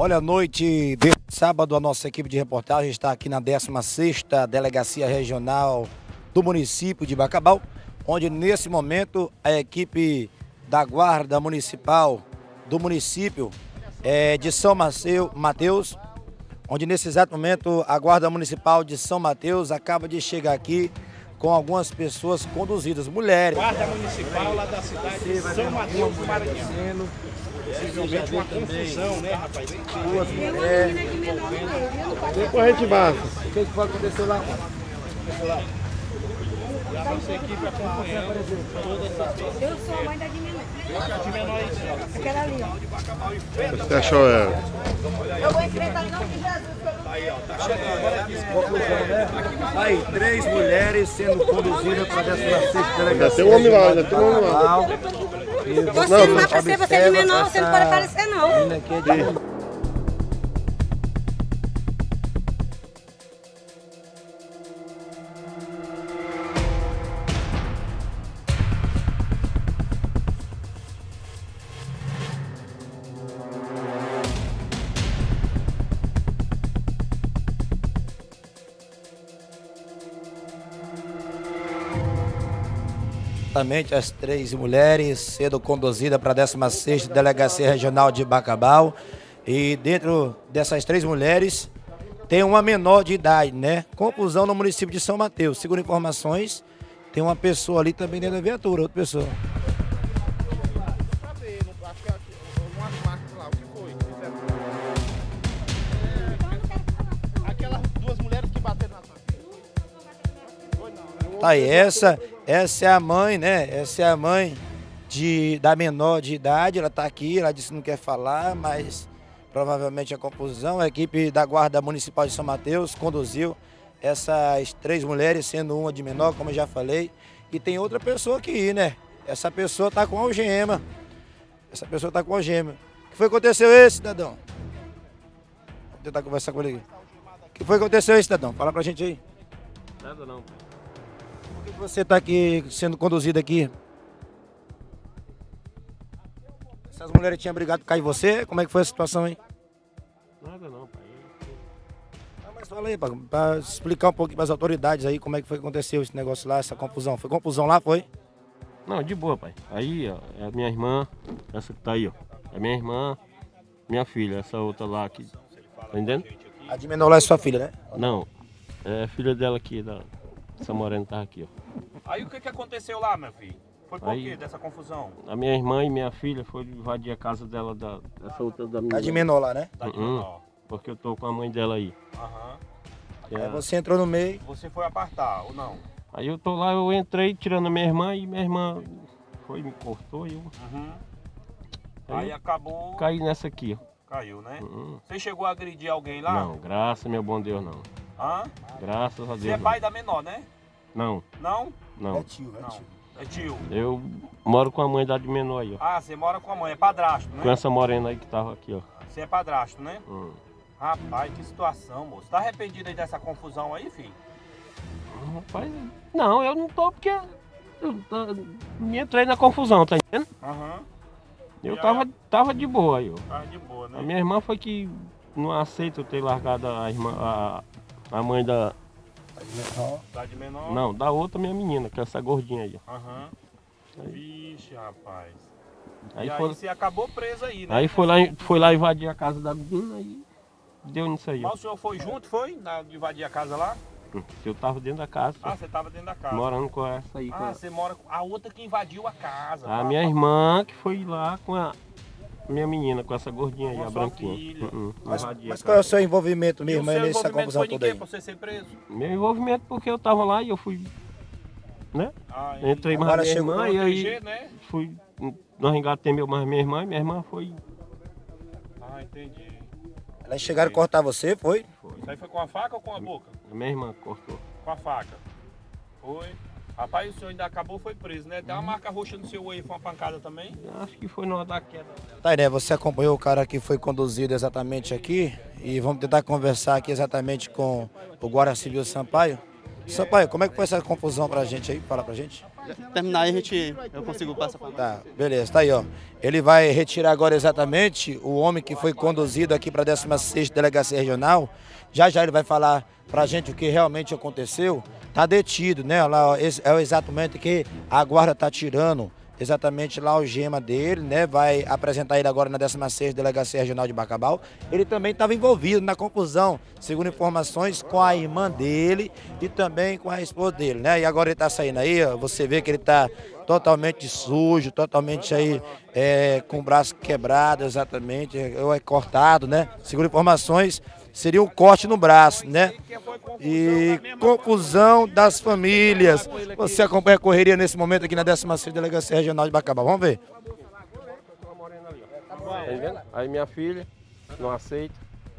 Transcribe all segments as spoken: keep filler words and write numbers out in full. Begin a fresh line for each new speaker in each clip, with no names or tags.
Olha, a noite de sábado, a nossa equipe de reportagem está aqui na décima sexta Delegacia Regional do município de Bacabal, onde nesse momento a equipe da Guarda Municipal do município é, de São Mateus, onde nesse exato momento a Guarda Municipal de São Mateus acaba de chegar aqui com algumas pessoas conduzidas, mulheres.
Guarda Municipal lá da cidade de São Mateus do Maranhão. Possivelmente uma confusão, né, rapaz?
Duas mulheres.
Depois a gente bate.
O que foi que aconteceu lá, mano? Aconteceu lá?
E a nossa equipe acompanhando toda essa situação.
Eu sou a mãe da de menor.
A de menor é isso.
Aquela ali, ó.
Você achou ela?
Eu vou enfrentar em nome de Jesus.
Aí, ó, tá chegando.
Conclusão, né? Aí, três mulheres sendo conduzidas para a décima sexta Delegacia.
Ainda tem um homem lá, ainda tem um homem lá.
Você não vai aparecer, você é de menor, você não pode aparecer, não.
Exatamente, as três mulheres sendo conduzidas para a décima sexta Delegacia Regional de Bacabal. E dentro dessas três mulheres tem uma menor de idade, né? Confusão no município de São Mateus. Segundo informações, tem uma pessoa ali também dentro da viatura, outra pessoa.
Aquelas duas mulheres que bateram na sua filha.
Tá aí, essa, essa é a mãe, né? Essa é a mãe de, da menor de idade, ela tá aqui, ela disse que não quer falar, mas provavelmente a confusão. A equipe da Guarda Municipal de São Mateus conduziu essas três mulheres, sendo uma de menor, como eu já falei, e tem outra pessoa aqui, né? Essa pessoa tá com algema. Essa pessoa tá com algema. O que foi que aconteceu aí, cidadão? Vou tentar conversar com ele aqui. O que foi que aconteceu aí, cidadão? Fala pra gente aí.
Nada não.
Por que você está aqui sendo conduzido aqui? Essas mulheres tinham brigado por causa de você? Como é que foi a situação aí?
Nada não, pai.
Ah, mas fala aí, para explicar um pouquinho para as autoridades aí como é que foi que aconteceu esse negócio lá, essa confusão. Foi confusão lá, foi?
Não, de boa, pai. Aí, ó, é a minha irmã, essa que tá aí, ó. É minha irmã, minha filha, essa outra lá aqui. Tá entendendo?
A de menor lá é sua filha, né?
Não, é a filha dela aqui, da... essa morena tá aqui, ó.
Aí o que que aconteceu lá, meu filho? Foi por
Aí-
quê dessa confusão?
A minha irmã e minha filha foram invadir a casa dela, da... essa outra da minha.
A de menor lá, né?
Da de
Uhum.
menor.
Porque eu tô com a mãe dela aí.
Aham.
que é
Aí
a-
você entrou no meio.
Você foi apartar ou não?
Aí eu tô lá, eu entrei tirando a minha irmã e minha irmã foi, me cortou e eu
Uhum.
Aí
Aí acabou...
caí nessa aqui, ó.
Caiu, né?
Uhum.
Você chegou a agredir alguém lá?
Não, graças meu bom Deus, não.
Hã?
Graças a Deus.
Você é
não.
pai da menor, né?
Não,
Não?
não.
tio,
Não. É tio.
Eu moro com a mãe da de menor aí, ó.
Ah, você mora com a mãe, é padrasto,
Com
né?
essa morena aí que tava aqui, ó.
Você é padrasto, né?
Hum.
Rapaz, que situação, moço. Tá arrependido aí dessa confusão aí, filho?
Rapaz, não, eu não tô porque eu tá- me entrei na confusão, tá entendendo?
Aham.
Eu
E
tava, tava de boa aí, ó.
Tá de boa, né?
A minha irmã foi que não aceita eu ter largado a irmã, a, a mãe da.
Tá de menor?
Não, da outra minha menina, que é essa gordinha aí, ó.
Aham. Vixe, rapaz.
Aí
e aí
foi,
você acabou preso aí, né?
aí foi lá, foi lá invadir a casa da menina e deu nisso aí, ó.
Mas o senhor foi junto, foi? Na, de invadir a casa lá?
Eu tava dentro da casa,
Ah, você tava dentro da casa.
morando com essa aí. com
Ah,
a-
você mora com a outra que invadiu a casa.
A
tá?
minha irmã que foi lá com a minha menina, com essa gordinha aí,
Com a
a
sua
branquinha.
filha.
Uhum,
Mas,
invadir a
mas qual é o
casa.
seu envolvimento
E
mesmo
o
aí
seu
nessa
envolvimento
confusão
foi de
toda
quê
aí?
pra você ser preso?
Meu envolvimento porque eu tava lá e eu fui, né?
Ah,
Entrei mais
Agora
minha
chegou
irmã
pra
e aí
proteger, né?
fui, nós engatemos mais minha irmã e minha irmã foi,
Ah, entendi.
Elas chegaram a cortar você, foi?
Isso aí foi com a faca ou com a boca?
a minha irmã cortou.
Com a faca. Foi. Rapaz, o senhor ainda acabou, foi preso, né? Tem uma marca roxa no seu olho, foi uma pancada também?
Acho que foi numa da queda.
Tá aí, né? Você acompanhou o cara que foi conduzido exatamente aqui e vamos tentar conversar aqui exatamente com o Guarda Civil Sampaio. Sampaio, como é que foi essa confusão pra gente aí? Fala pra gente.
Terminar aí a gente, eu consigo passar pra
Tá, beleza, tá aí, ó. Ele vai retirar agora exatamente o homem que foi conduzido aqui para a décima sexta Delegacia Regional. Já já ele vai falar pra gente o que realmente aconteceu. Tá detido, né? Lá, ó, esse é o exato momento que a guarda tá tirando exatamente lá o gema dele, né? Vai apresentar ele agora na décima sexta Delegacia Regional de Bacabal. Ele também estava envolvido na confusão, segundo informações, com a irmã dele e também com a esposa dele, né? E agora ele tá saindo aí, ó, você vê que ele tá totalmente sujo, totalmente aí é, com o braço quebrado, exatamente, ou é cortado, né? Segundo informações, seria um corte no braço, né? E confusão das famílias. Você acompanha a correria nesse momento aqui na décima sexta Delegacia Regional de Bacabal. Vamos ver.
Tá entendendo? Aí minha filha não aceita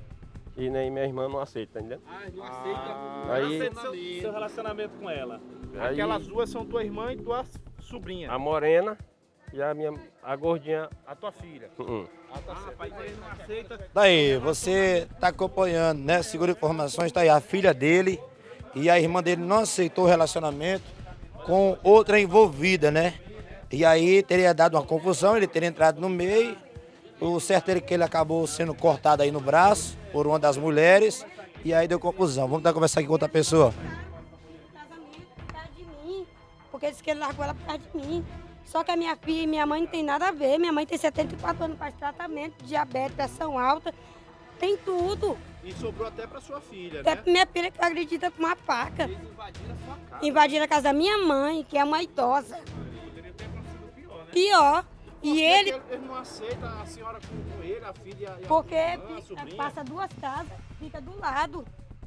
e nem minha irmã não aceita, tá entendendo?
Ah, não aceita.
Aí-
Não aceita seu, seu relacionamento com ela.
Aí-
Aquelas duas são tua irmã e tua sobrinha.
A morena e a minha a gordinha.
A tua filha.
Uh-uh.
Ah, tá certo. Rapaz, ele não aceita.
Daí, você tá acompanhando, né? Segundo informações, tá aí a filha dele e a irmã dele não aceitou o relacionamento com outra envolvida, né? E aí teria dado uma confusão, ele teria entrado no meio. O certo é que ele acabou sendo cortado aí no braço por uma das mulheres e aí deu confusão. Vamos dar conversar aqui com outra pessoa.
Casamento por causa de mim, porque disse que ele largou ela por causa de mim. Só que a minha filha e minha mãe não tem nada a ver. Minha mãe tem setenta e quatro anos, faz tratamento, diabetes, pressão alta, tem tudo.
E sobrou até pra sua filha,
Até
né?
pra minha filha que foi agredida com uma faca.
Eles invadiram a sua casa.
Invadiram a casa da minha mãe, que é uma idosa.
Poderia ter acontecido pior, né?
Pior.
Por
E
que
ele,
que ele não aceita a senhora com, com ele, a filha e a
porque
irmã, a
fica-
sobrinha?
passa duas casas, fica do lado.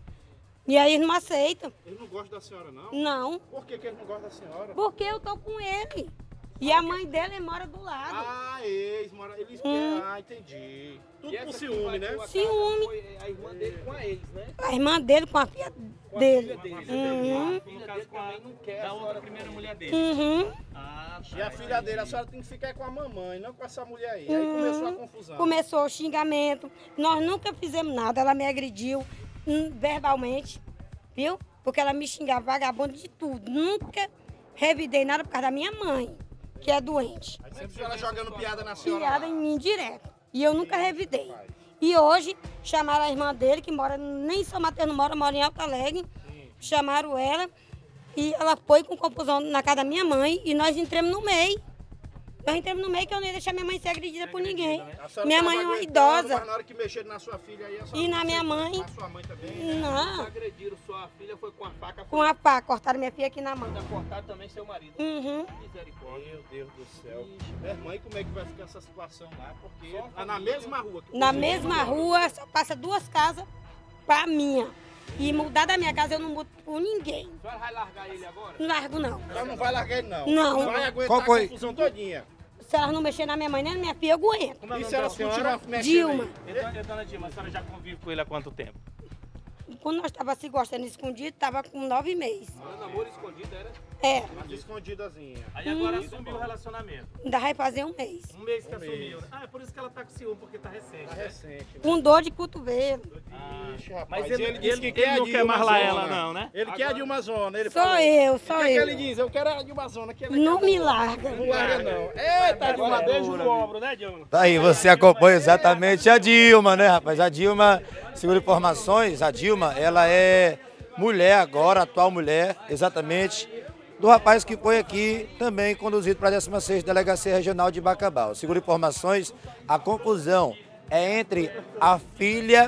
E aí eles não aceitam.
Eles não gostam da senhora, não?
Não,
Por que, que eles não gostam da senhora?
porque eu tô com ele. E a mãe dele mora do lado.
Ah, ex, mora. Eles
Hum.
querem. Ah, entendi. Tudo por ciúme, né?
Ciúme.
A irmã dele com a ex, né?
A irmã dele com a filha dele. Uhum.
A filha dele também não quer. Da outra primeira mulher dele.
Uhum.
Ah, e a filha dele, a senhora tem que ficar com a mamãe, não com essa mulher aí. Aí começou a confusão.
Começou o xingamento. Nós nunca fizemos nada. Ela me agrediu hum, verbalmente, viu? Porque ela me xingava vagabundo de tudo. Nunca revidei nada por causa da minha mãe, que é doente.
Aí sempre ela jogando piada na senhora.
Piada
lá.
em mim direto. E eu nunca revidei. E hoje chamaram a irmã dele, que mora, nem em São Mateus não mora, mora em Alto Alegre. Chamaram ela e ela foi com confusão na casa da minha mãe e nós entramos no meio. Nós entramos no meio que eu não ia deixar minha mãe ser agredida por ninguém.
A senhora
Minha
tava
mãe é uma
aguentando,
idosa.
Mas na hora que mexeram na sua filha aí, a senhora
E na
não
minha
aceitou.
mãe?
Na sua mãe também? Eles
Não,
agrediram sua filha, foi com a faca.
com a pá, cortaram minha filha aqui na mão.
Ainda cortaram também seu marido.
Uhum.
Misericórdia. Meu Deus do céu. Minha irmã, e como é que vai ficar essa situação lá? Porque tá na mesma rua. Que
Na
você
mesma
mora.
rua, só passa duas casas pra minha. E mudar da minha casa eu não mudo por ninguém.
A senhora vai largar ele agora?
Não largo, não.
Ela não vai largar ele, não.
Não.
Vai aguentar
Qual foi?
a confusão todinha.
Se elas não mexerem na minha mãe nem na minha filha, eu aguento.
E se elas continuarem mexendo
Dilma.
aí? Então, dona Dilma, a senhora já convive com ele há quanto tempo?
Quando nós estávamos se gostando escondido, estava com nove meses.
Era namoro escondido, era?
É,
Mas escondidazinha.
Aí agora assumiu o relacionamento.
ainda vai fazer um mês.
Um mês que assumiu. né? Ah, é por isso que ela tá com ciúme, porque tá recente.
Tá
né?
recente. né?
Com dor de cotovelo.
Ixi, rapaz.
Mas
E
ele,
disse
ele,
que
ele
a
não quer
Dilma
mais lá
Zona.
ela, não, né?
Ele quer a Dilma Zona. Ele
Sou
falou.
eu,
O
sou
que, que ele
eu.
diz? Eu quero a Dilma Zona. Que ele
Não
quer-
me larga.
Não larga, não. Eita, Dilma, beijo no ombro, né, Dilma?
Tá aí, você acompanha exatamente a Dilma, né, rapaz? A Dilma, segundo informações, a Dilma, ela é mulher agora, atual mulher, exatamente, do rapaz que foi aqui também conduzido para a décima sexta Delegacia Regional de Bacabal. Segundo informações, a confusão é entre a filha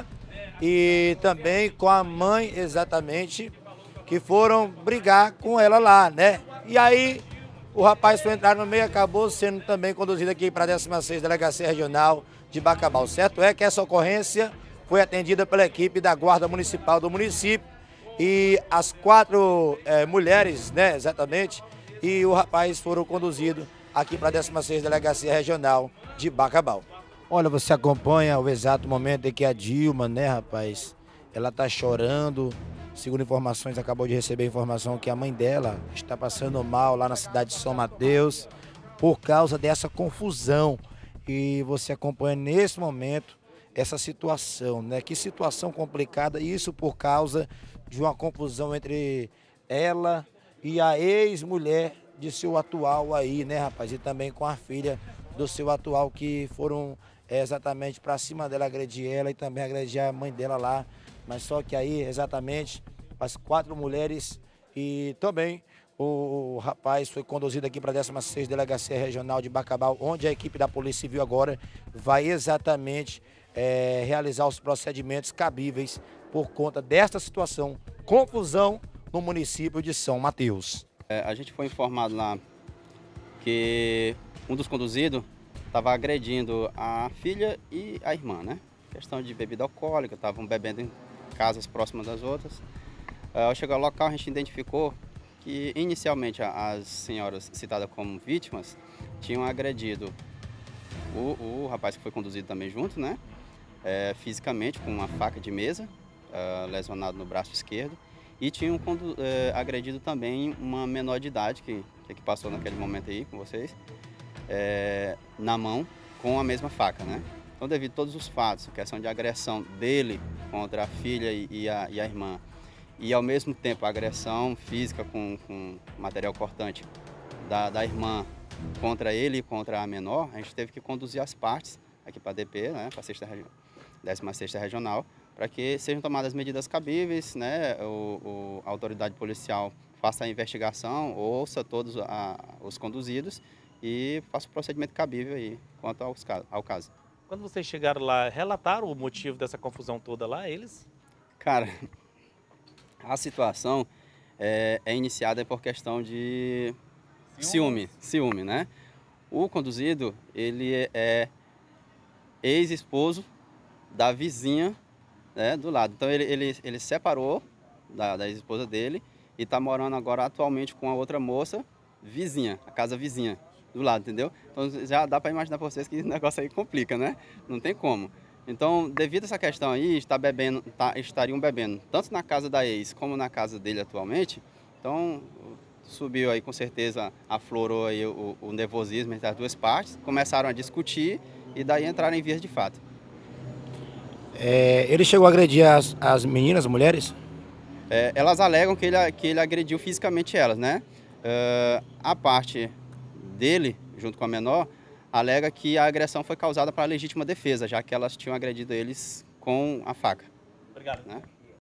e também com a mãe, exatamente, que foram brigar com ela lá, né? E aí o rapaz foi entrar no meio e acabou sendo também conduzido aqui para a décima sexta Delegacia Regional de Bacabal. Certo é que essa ocorrência foi atendida pela equipe da Guarda Municipal do município e as quatro eh, mulheres, né, exatamente, e o rapaz foram conduzidos aqui para a décima sexta Delegacia Regional de Bacabal. Olha, você acompanha o exato momento em que a Dilma, né, rapaz, ela tá chorando. Segundo informações, acabou de receber informação que a mãe dela está passando mal lá na cidade de São Mateus por causa dessa confusão. E você acompanha nesse momento essa situação, né? Que situação complicada, isso por causa de uma confusão entre ela e a ex-mulher de seu atual aí, né, rapaz? E também com a filha do seu atual, que foram é, exatamente para cima dela, agredir ela e também agredir a mãe dela lá. Mas só que aí, exatamente, as quatro mulheres e também o, o rapaz foi conduzido aqui para a décima sexta Delegacia Regional de Bacabal, onde a equipe da Polícia Civil agora vai exatamente é, realizar os procedimentos cabíveis por conta desta situação, confusão no município de São Mateus.
É, a gente foi informado lá que um dos conduzidos estava agredindo a filha e a irmã, né? Questão de bebida alcoólica, estavam bebendo em casas próximas das outras. É, ao chegar ao local, a gente identificou que inicialmente as senhoras citadas como vítimas tinham agredido o, o rapaz que foi conduzido também junto, né? É, fisicamente com uma faca de mesa, é, lesionado no braço esquerdo. E tinham é, agredido também uma menor de idade, que, que passou naquele momento aí com vocês, é, na mão, com a mesma faca, né? Então, devido a todos os fatos, questão de agressão dele contra a filha e, e, a, e a irmã, e ao mesmo tempo a agressão física com, com material cortante da, da irmã contra ele e contra a menor, a gente teve que conduzir as partes aqui para a D P, né, para a décima sexta Regional, para que sejam tomadas medidas cabíveis, né, o, o, a autoridade policial faça a investigação, ouça todos a, os conduzidos e faça o procedimento cabível aí quanto aos, ao caso.
Quando vocês chegaram lá, relataram o motivo dessa confusão toda lá, eles?
Cara, a situação é, é iniciada por questão de ciúme, ciúme, né? O conduzido, ele é ex-esposo da vizinha, né, do lado. Então ele, ele, ele separou da, da ex-esposa dele e está morando agora atualmente com a outra moça vizinha, a casa vizinha do lado, entendeu? Então já dá para imaginar para vocês que esse negócio aí complica, né? Não tem como. Então, devido a essa questão aí, está bebendo, tá, estariam bebendo tanto na casa da ex como na casa dele atualmente. Então subiu aí, com certeza aflorou aí o, o nervosismo entre as duas partes, começaram a discutir e daí entraram em vias de fato.
É, ele chegou a agredir as, as meninas, as mulheres?
É, elas alegam que ele, que ele agrediu fisicamente elas, né? Uh, a parte dele, junto com a menor, alega que a agressão foi causada para legítima defesa, já que elas tinham agredido eles com a faca.
Obrigado.
Né?